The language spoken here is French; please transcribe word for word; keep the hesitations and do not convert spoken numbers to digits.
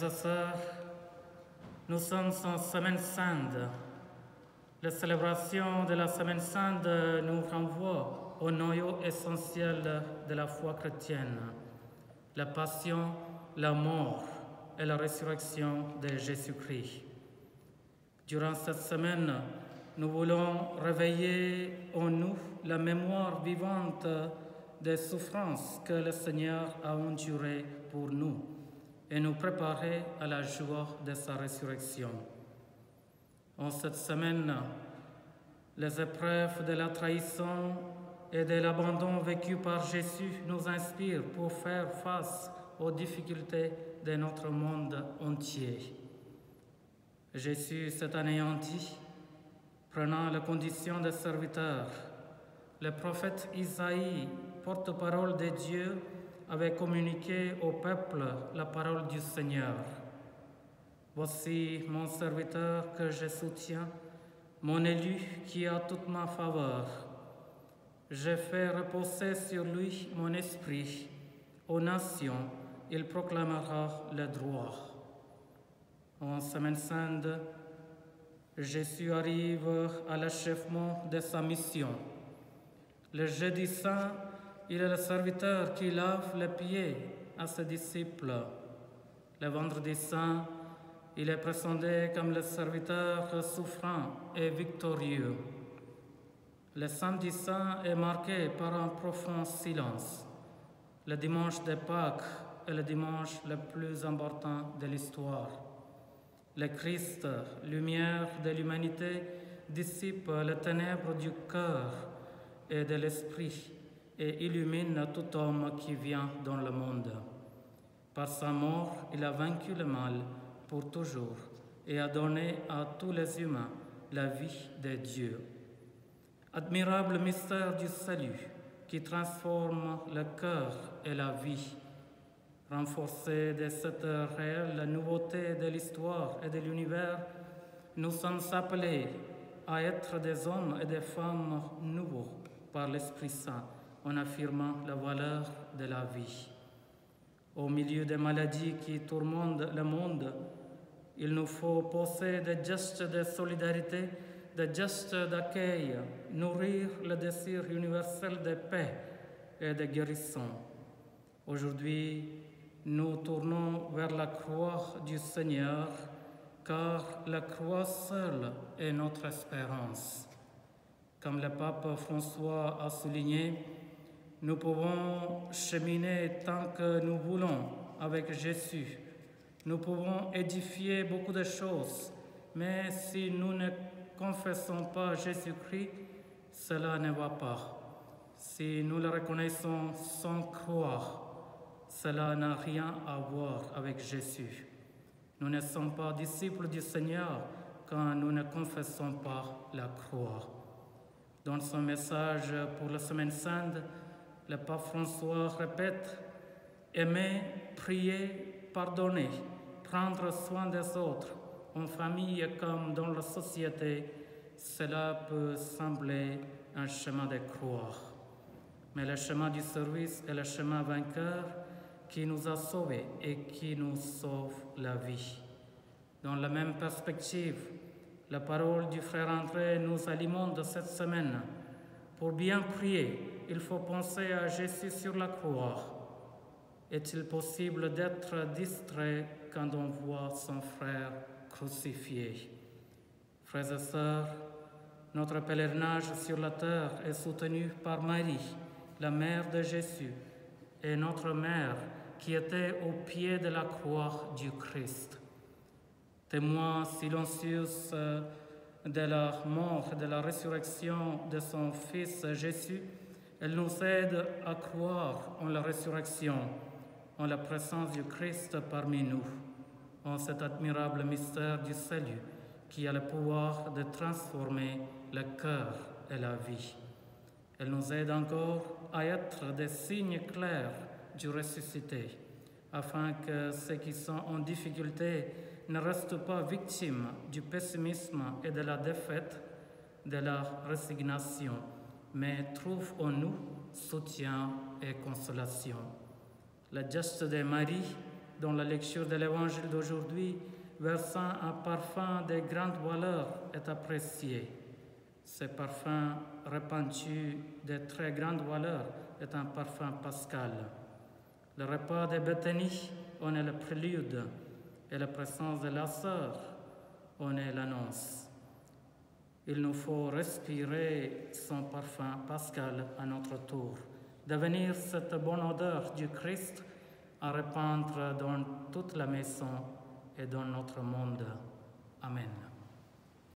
et sœurs, nous sommes en Semaine Sainte. La célébration de la Semaine Sainte nous renvoie au noyau essentiel de la foi chrétienne, la passion, la mort et la résurrection de Jésus-Christ. Durant cette semaine, nous voulons réveiller en nous la mémoire vivante des souffrances que le Seigneur a endurées pour nous et nous préparer à la joie de sa résurrection. En cette semaine, les épreuves de la trahison et de l'abandon vécu par Jésus nous inspirent pour faire face aux difficultés de notre monde entier. Jésus s'est anéanti, prenant la condition de serviteur. Le prophète Isaïe, porte-parole de Dieu, avait communiqué au peuple la parole du Seigneur. Voici mon serviteur que je soutiens, mon élu qui a toute ma faveur. Je fais reposer sur lui mon esprit. Aux nations, il proclamera le droit. En Semaine Sainte, Jésus arrive à l'achèvement de sa mission. Le jeudi saint, il est le serviteur qui lave les pieds à ses disciples. Le vendredi saint, il est présenté comme le serviteur souffrant et victorieux. Le samedi saint est marqué par un profond silence. Le dimanche de Pâques est le dimanche le plus important de l'histoire. Le Christ, lumière de l'humanité, dissipe les ténèbres du cœur et de l'esprit et illumine tout homme qui vient dans le monde. Par sa mort, il a vaincu le mal pour toujours et a donné à tous les humains la vie de Dieu. Admirable mystère du salut qui transforme le cœur et la vie. Renforcés de cette réelle nouveauté de l'histoire et de l'univers, nous sommes appelés à être des hommes et des femmes nouveaux par l'Esprit Saint, en affirmant la valeur de la vie. Au milieu des maladies qui tourmentent le monde, il nous faut poser des gestes de solidarité, des gestes d'accueil, nourrir le désir universel de paix et de guérison. Aujourd'hui, nous tournons vers la croix du Seigneur, car la croix seule est notre espérance. Comme le pape François a souligné, nous pouvons cheminer tant que nous voulons avec Jésus. Nous pouvons édifier beaucoup de choses, mais si nous ne confessons pas Jésus-Christ, cela ne va pas. Si nous le reconnaissons sans croire, cela n'a rien à voir avec Jésus. Nous ne sommes pas disciples du Seigneur quand nous ne confessons pas la croix. Dans son message pour la Semaine Sainte, le pape François répète « Aimer, prier, pardonner, prendre soin des autres, en famille comme dans la société, cela peut sembler un chemin de croix. Mais le chemin du service est le chemin vainqueur qui nous a sauvés et qui nous sauve la vie. » Dans la même perspective, la parole du frère André nous alimente cette semaine. Pour bien prier, il faut penser à Jésus sur la croix. Est-il possible d'être distrait quand on voit son frère crucifié? Frères et sœurs, notre pèlerinage sur la terre est soutenu par Marie, la mère de Jésus, et notre mère qui était au pied de la croix du Christ. Témoin silencieux de la mort et de la résurrection de son Fils Jésus, elle nous aide à croire en la résurrection, en la présence du Christ parmi nous, en cet admirable mystère du salut qui a le pouvoir de transformer le cœur et la vie. Elle nous aide encore à être des signes clairs du ressuscité, afin que ceux qui sont en difficulté ne restent pas victimes du pessimisme et de la défaite, de la résignation, mais trouvent en nous soutien et consolation. Le geste de Marie dans la lecture de l'Évangile d'aujourd'hui, versant un parfum de grande valeur, est apprécié. Ce parfum répandu de très grande valeur est un parfum pascal. Le repas de Béthanie en est le prélude et la présence de la sœur en est l'annonce. Il nous faut respirer son parfum pascal à notre tour, devenir cette bonne odeur du Christ à répandre dans toute la maison et dans notre monde. Amen.